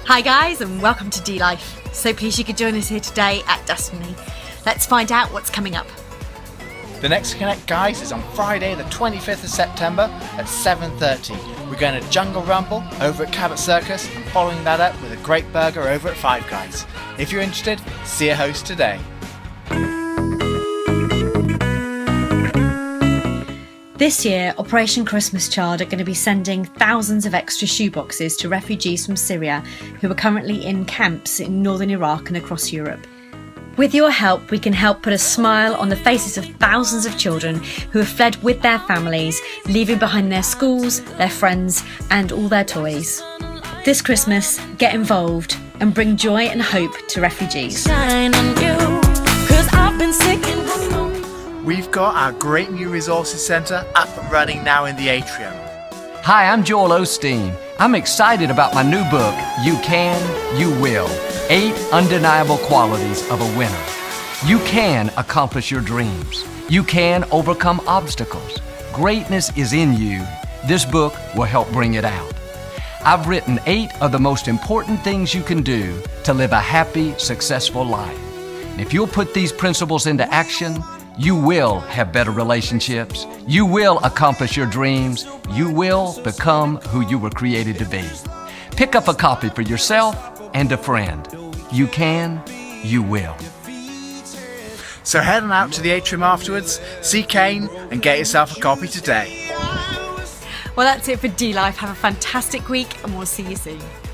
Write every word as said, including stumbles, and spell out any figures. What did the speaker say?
Hi guys, and welcome to D Life. So pleased you could join us here today at Destiny. Let's find out what's coming up. The next Connect, guys, is on Friday the twenty-fifth of September at seven thirty. We're going to Jungle Rumble over at Cabot Circus and following that up with a great burger over at Five Guys. If you're interested, see a host today. This year, Operation Christmas Child are going to be sending thousands of extra shoeboxes to refugees from Syria who are currently in camps in northern Iraq and across Europe. With your help, we can help put a smile on the faces of thousands of children who have fled with their families, leaving behind their schools, their friends, and all their toys. This Christmas, get involved and bring joy and hope to refugees. We've got our great new resources centre up and running now in the atrium. Hi, I'm Joel Osteen. I'm excited about my new book, You Can, You Will. Eight Undeniable Qualities of a Winner. You can accomplish your dreams. You can overcome obstacles. Greatness is in you. This book will help bring it out. I've written eight of the most important things you can do to live a happy, successful life. And if you'll put these principles into action, you will have better relationships. You will accomplish your dreams. You will become who you were created to be. Pick up a copy for yourself and a friend. You can, you will. So head on out to the atrium afterwards, see Kane and get yourself a copy today. Well, that's it for D Life. Have a fantastic week and we'll see you soon.